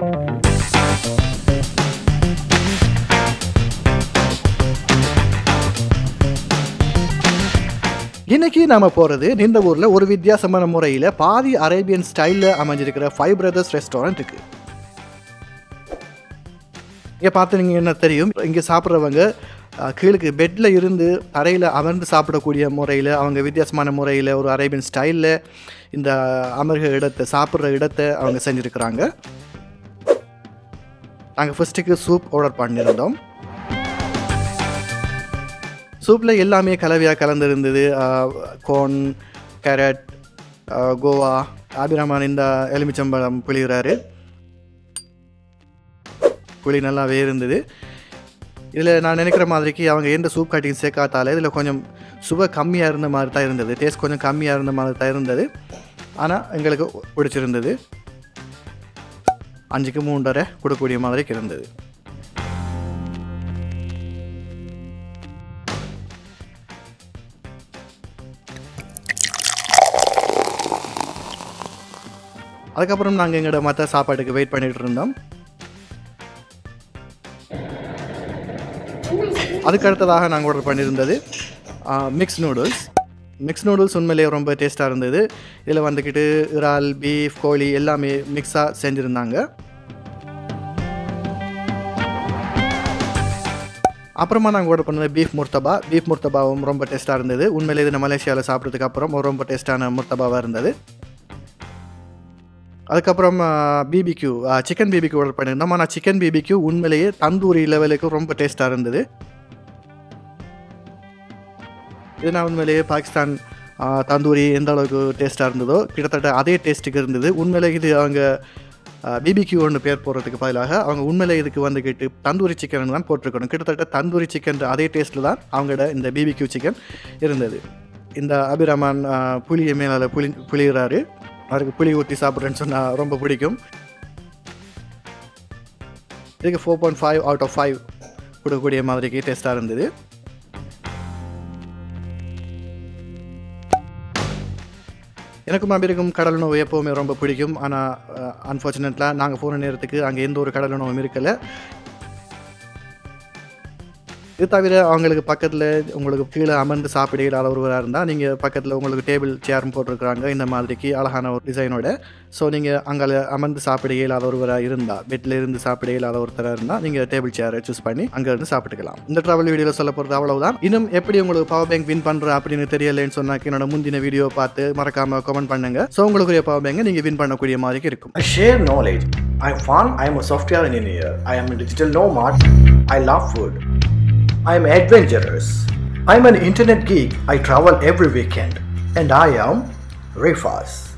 இன்னைக்கு நாம போறது இந்த ஊர்ல ஒரு வித்தியாசமான முறையில பாதி அரேபியன் ஸ்டைல்ல அமைஞ்சிருக்கிற ஃபைவ் பிரதர்ஸ் ரெஸ்டாரண்ட்டுக்கு. இங்க பார்த்துனீங்க என்ன தெரியும், இங்க சாப்பிட்றவங்க கீழுக்கு பெட்ல இருந்து தரையில் அமர்ந்து சாப்பிடக்கூடிய முறையில் அவங்க வித்தியாசமான முறையில் ஒரு அரேபியன் ஸ்டைலில் இந்த அமர்க இடத்தை சாப்பிட்ற இடத்தை அவங்க செஞ்சுருக்கிறாங்க. நாங்கள் ஃபர்ஸ்ட்டுக்கு சூப் ஆர்டர் பண்ணியிருந்தோம். சூப்பில் எல்லாமே கலவையாக கலந்துருந்தது. கோன், கேரட், கோவா. ஆபிரமான் இந்த எலுமிச்சம்பழம் புளிகிறாரு, புளி நல்லாவே இருந்தது. இதில் நான் நினைக்கிற மாதிரிக்கு அவங்க எந்த சூப் கட்டிங் சேர்க்காத்தால இதில் கொஞ்சம் சுவை கம்மியாக இருந்த மாதிரி தான் இருந்தது, டேஸ்ட் கொஞ்சம் கம்மியாக இருந்த மாதிரி தான் இருந்தது. ஆனால் எங்களுக்கு பிடிச்சிருந்தது. 5க்கு 3.5 கொடுக்கக்கூடிய மாதிரிக்கு இருந்தது. அதுக்கப்புறம் நாங்கள் எங்களோட மற்ற சாப்பாட்டுக்கு வெயிட் பண்ணிகிட்டு இருந்தோம். அதுக்கு அடுத்ததாக நாங்கள் ஆர்டர் பண்ணியிருந்தது மிக்ஸ் நூடுல்ஸ். மிக்ஸ் நூடுல்ஸ் உண்மையிலேயே ரொம்ப டேஸ்ட்டாக இருந்தது. இதில் வந்துக்கிட்டு இறால், பீஃப், கோழி எல்லாமே மிக்ஸாக செஞ்சுருந்தாங்க. அப்புறமா நாங்கள் ஆர்டர் பண்ணது பீஃப் முர்த்தபா. பீஃப் முர்த்தபாவும் ரொம்ப டேஸ்ட்டாக இருந்தது. உண்மையிலே இது மலேசியாவில் சாப்பிட்றதுக்கு அப்புறம் ரொம்ப டேஸ்ட்டான முர்த்தபாவாக இருந்தது. அதுக்கப்புறம் பிபிக்யூ, சிக்கன் பிபிக்யூ ஆர்டர் பண்ணியிருந்தோம். ஆனால் சிக்கன் பிபிக்யூ உண்மையிலேயே தந்தூரி லெவலுக்கு ரொம்ப டேஸ்ட்டாக இருந்தது. இது நான் உண்மையிலேயே பாகிஸ்தான் தந்தூரி எந்த அளவுக்கு டேஸ்ட்டாக இருந்ததோ கிட்டத்தட்ட அதே டேஸ்ட்டுக்கு இருந்தது. உண்மையிலே இது அவங்க பிபிக்யூ ஒன்று பேர் போடுறதுக்கு பதிலாக அவங்க உண்மையிலே இதுக்கு வந்துக்கிட்டு தந்தூரி சிக்கன் தான் போட்டிருக்கணும். கிட்டத்தட்ட தந்தூரி சிக்கன் அதே டேஸ்ட்டில் தான் அவங்களோட இந்த பிபிக்யூ சிக்கன் இருந்தது. இந்த அபிரமான் புளியை மேலே புளிகிறாரு. அவருக்கு புளி ஊற்றி சாப்பிட்றேன்னு சொன்னால் ரொம்ப பிடிக்கும். இதுக்கு 4.5 அவுட் ஆஃப் 5 கொடுக்கக்கூடிய மாதிரிக்கு டேஸ்ட்டாக இருந்தது. எனக்கும் அபிருக்கும் கடல் உணவு எப்போவுமே ரொம்ப பிடிக்கும். ஆனால் அன்ஃபார்ச்சுனேட்லாக நாங்கள் போன நேரத்துக்கு அங்கே எந்த ஒரு கடல் உணவும் இருக்கலை. இது தவிர அவங்களுக்கு பக்கத்தில் உங்களுக்கு கீழே அமர்ந்து சாப்பிட இல்லாத ஒருவராக இருந்தால் நீங்கள் பக்கத்தில் உங்களுக்கு டேபிள் சேரும் போட்டிருக்கிறாங்க இந்த மாதிரிக்கு அழகான ஒரு டிசைனோட. ஸோ நீங்கள் அங்கே அமர்ந்து சாப்பிட இயலாத ஒருவராக இருந்தால், பெட்டில் இருந்து சாப்பிட இயலாத ஒருத்தராக இருந்தால் நீங்கள் டேபிள் சேரை சூஸ் பண்ணி அங்கேருந்து சாப்பிட்டுக்கலாம். இந்த ட்ராவல் வீடியோவில் சொல்ல போகிறது அவ்வளவுதான். இன்னும் எப்படி உங்களுக்கு பவர் பேங்க் வின் பண்ணுற அப்படின்னு தெரியலைன்னு சொன்னாக்க என்னோட முந்தின வீடியோ பார்த்து மறக்காமல் கமெண்ட் பண்ணுங்க. ஸோ உங்களுக்குரிய பவர் பேங்கை நீங்கள் வின் பண்ணக்கூடிய மாதிரிக்கு இருக்கும். Share knowledge. I'm fun. I'm a software engineer. I am a digital nomad. I love food. I'm adventurous. I'm an internet geek. I travel every weekend. And I am Rifas.